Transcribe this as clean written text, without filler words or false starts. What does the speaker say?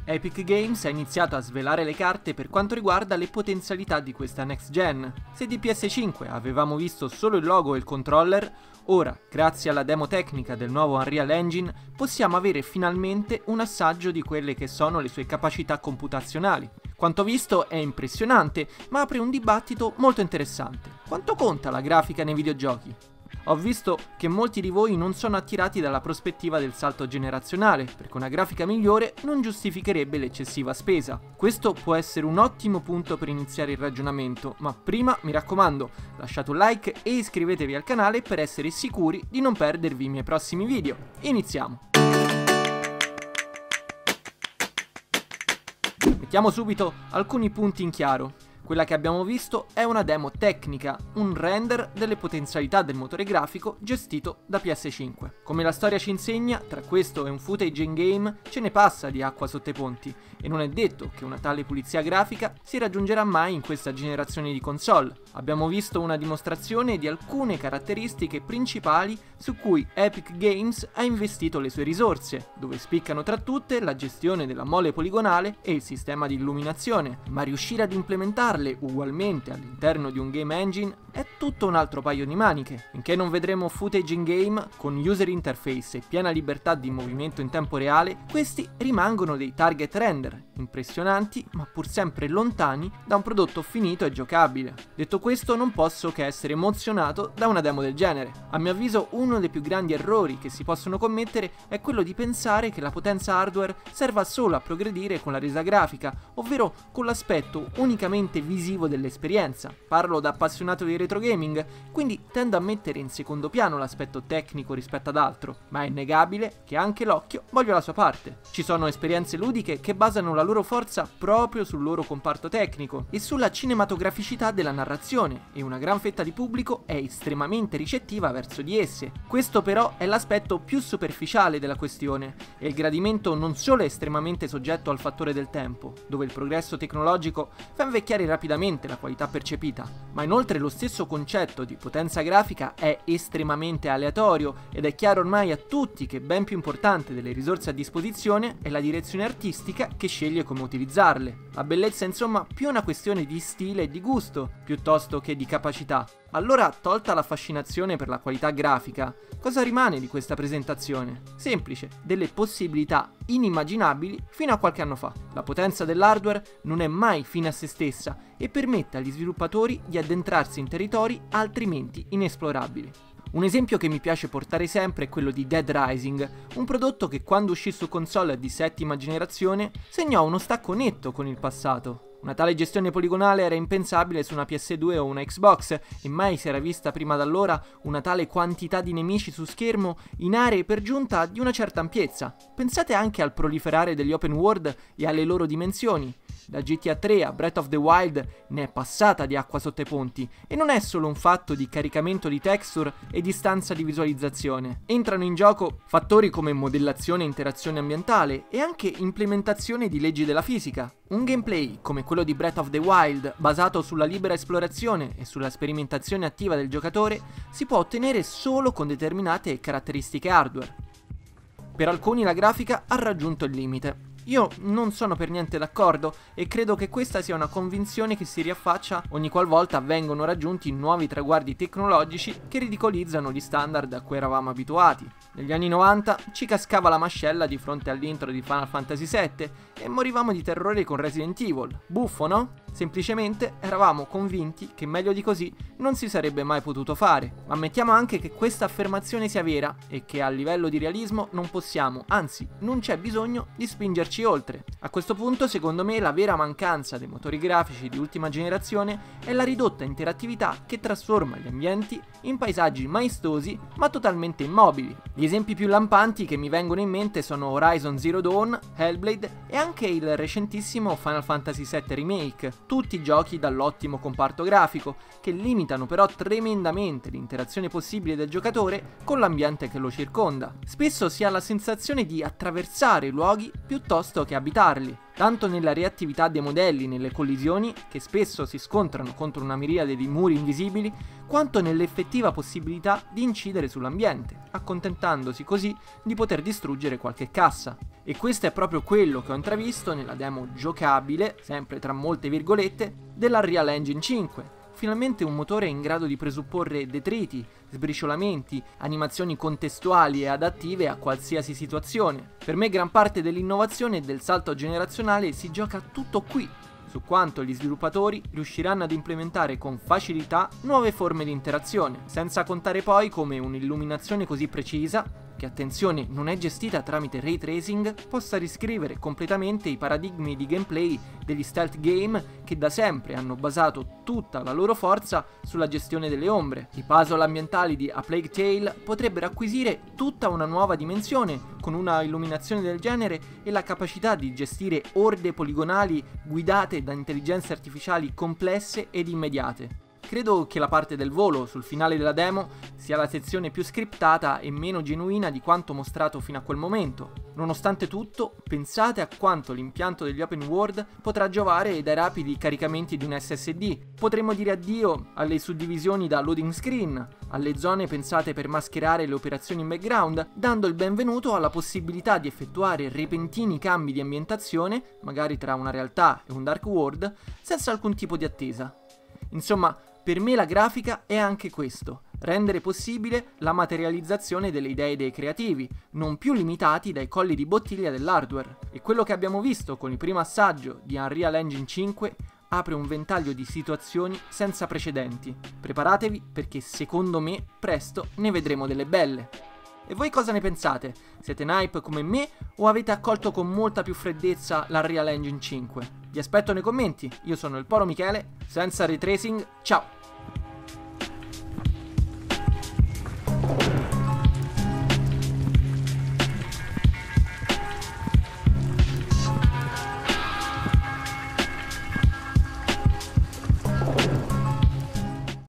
Epic Games ha iniziato a svelare le carte per quanto riguarda le potenzialità di questa next gen. Se di PS5 avevamo visto solo il logo e il controller, ora, grazie alla demo tecnica del nuovo Unreal Engine, possiamo avere finalmente un assaggio di quelle che sono le sue capacità computazionali. Quanto visto è impressionante, ma apre un dibattito molto interessante. Quanto conta la grafica nei videogiochi? Ho visto che molti di voi non sono attirati dalla prospettiva del salto generazionale, perché una grafica migliore non giustificherebbe l'eccessiva spesa. Questo può essere un ottimo punto per iniziare il ragionamento, ma prima, mi raccomando, lasciate un like e iscrivetevi al canale per essere sicuri di non perdervi i miei prossimi video. Iniziamo! Mettiamo subito alcuni punti in chiaro. Quella che abbiamo visto è una demo tecnica, un render delle potenzialità del motore grafico gestito da PS5. Come la storia ci insegna, tra questo e un footage in game ce ne passa di acqua sotto i ponti, e non è detto che una tale pulizia grafica si raggiungerà mai in questa generazione di console. Abbiamo visto una dimostrazione di alcune caratteristiche principali su cui Epic Games ha investito le sue risorse, dove spiccano tra tutte la gestione della mole poligonale e il sistema di illuminazione, ma riuscire ad implementarle ugualmente all'interno di un game engine è tutto un altro paio di maniche. Finché non vedremo footage in game con user interface e piena libertà di movimento in tempo reale, questi rimangono dei target render impressionanti ma pur sempre lontani da un prodotto finito e giocabile. Detto questo, non posso che essere emozionato da una demo del genere. A mio avviso uno dei più grandi errori che si possono commettere è quello di pensare che la potenza hardware serva solo a progredire con la resa grafica, ovvero con l'aspetto unicamente visivo dell'esperienza. Parlo da appassionato di retro gaming, quindi tendo a mettere in secondo piano l'aspetto tecnico rispetto ad altro, ma è innegabile che anche l'occhio voglia la sua parte. Ci sono esperienze ludiche che basano la loro forza proprio sul loro comparto tecnico e sulla cinematograficità della narrazione, e una gran fetta di pubblico è estremamente ricettiva verso di esse. Questo però è l'aspetto più superficiale della questione, e il gradimento non solo è estremamente soggetto al fattore del tempo, dove il progresso tecnologico fa invecchiare rapidamente la qualità percepita, ma inoltre lo stesso concetto di potenza grafica è estremamente aleatorio, ed è chiaro ormai a tutti che ben più importante delle risorse a disposizione è la direzione artistica che sceglie come utilizzarle. La bellezza è insomma più una questione di stile e di gusto, piuttosto che di capacità. Allora, tolta la fascinazione per la qualità grafica, cosa rimane di questa presentazione? Semplice, delle possibilità inimmaginabili fino a qualche anno fa. La potenza dell'hardware non è mai fine a se stessa e permette agli sviluppatori di addentrarsi in territori altrimenti inesplorabili. Un esempio che mi piace portare sempre è quello di Dead Rising, un prodotto che quando uscì su console di settima generazione segnò uno stacco netto con il passato. Una tale gestione poligonale era impensabile su una PS2 o una Xbox, e mai si era vista prima d'allora una tale quantità di nemici su schermo in aree per giunta di una certa ampiezza. Pensate anche al proliferare degli open world e alle loro dimensioni. Da GTA 3 a Breath of the Wild ne è passata di acqua sotto i ponti, e non è solo un fatto di caricamento di texture e distanza di visualizzazione. Entrano in gioco fattori come modellazione e interazione ambientale e anche implementazione di leggi della fisica. Un gameplay come quello di Breath of the Wild, basato sulla libera esplorazione e sulla sperimentazione attiva del giocatore, si può ottenere solo con determinate caratteristiche hardware. Per alcuni la grafica ha raggiunto il limite. Io non sono per niente d'accordo, e credo che questa sia una convinzione che si riaffaccia ogni qualvolta vengono raggiunti nuovi traguardi tecnologici che ridicolizzano gli standard a cui eravamo abituati. Negli anni 90 ci cascava la mascella di fronte all'intro di Final Fantasy VII e morivamo di terrore con Resident Evil. Buffo, no? Semplicemente eravamo convinti che meglio di così non si sarebbe mai potuto fare. Ma ammettiamo anche che questa affermazione sia vera e che a livello di realismo non possiamo, anzi non c'è bisogno di spingerci oltre. A questo punto, secondo me, la vera mancanza dei motori grafici di ultima generazione è la ridotta interattività che trasforma gli ambienti in paesaggi maestosi ma totalmente immobili. Gli esempi più lampanti che mi vengono in mente sono Horizon Zero Dawn, Hellblade e anche il recentissimo Final Fantasy VII Remake, tutti giochi dall'ottimo comparto grafico che limitano però tremendamente l'interazione possibile del giocatore con l'ambiente che lo circonda. Spesso si ha la sensazione di attraversare i luoghi piuttosto che abitarli. tanto nella reattività dei modelli nelle collisioni, che spesso si scontrano contro una miriade di muri invisibili, quanto nell'effettiva possibilità di incidere sull'ambiente, accontentandosi così di poter distruggere qualche cassa. E questo è proprio quello che ho intravisto nella demo giocabile, sempre tra molte virgolette, dell'Unreal Engine 5. Finalmente un motore in grado di presupporre detriti, sbriciolamenti, animazioni contestuali e adattive a qualsiasi situazione. Per me gran parte dell'innovazione e del salto generazionale si gioca tutto qui, su quanto gli sviluppatori riusciranno ad implementare con facilità nuove forme di interazione, senza contare poi come un'illuminazione così precisa, che attenzione non è gestita tramite ray tracing, possa riscrivere completamente i paradigmi di gameplay degli stealth game che da sempre hanno basato tutta la loro forza sulla gestione delle ombre. I puzzle ambientali di A Plague Tale potrebbero acquisire tutta una nuova dimensione con una illuminazione del genere e la capacità di gestire orde poligonali guidate da intelligenze artificiali complesse ed immediate. Credo che la parte del volo sul finale della demo sia la sezione più scriptata e meno genuina di quanto mostrato fino a quel momento. Nonostante tutto, pensate a quanto l'impianto degli open world potrà giovare dai rapidi caricamenti di un SSD. Potremmo dire addio alle suddivisioni da loading screen, alle zone pensate per mascherare le operazioni in background, dando il benvenuto alla possibilità di effettuare repentini cambi di ambientazione, magari tra una realtà e un dark world, senza alcun tipo di attesa. Insomma, per me la grafica è anche questo, rendere possibile la materializzazione delle idee dei creativi, non più limitati dai colli di bottiglia dell'hardware. E quello che abbiamo visto con il primo assaggio di Unreal Engine 5 apre un ventaglio di situazioni senza precedenti. Preparatevi perché secondo me presto ne vedremo delle belle. E voi cosa ne pensate? Siete in hype come me o avete accolto con molta più freddezza l'Unreal Engine 5? Vi aspetto nei commenti, io sono il Poro Michele, senza ray tracing, ciao!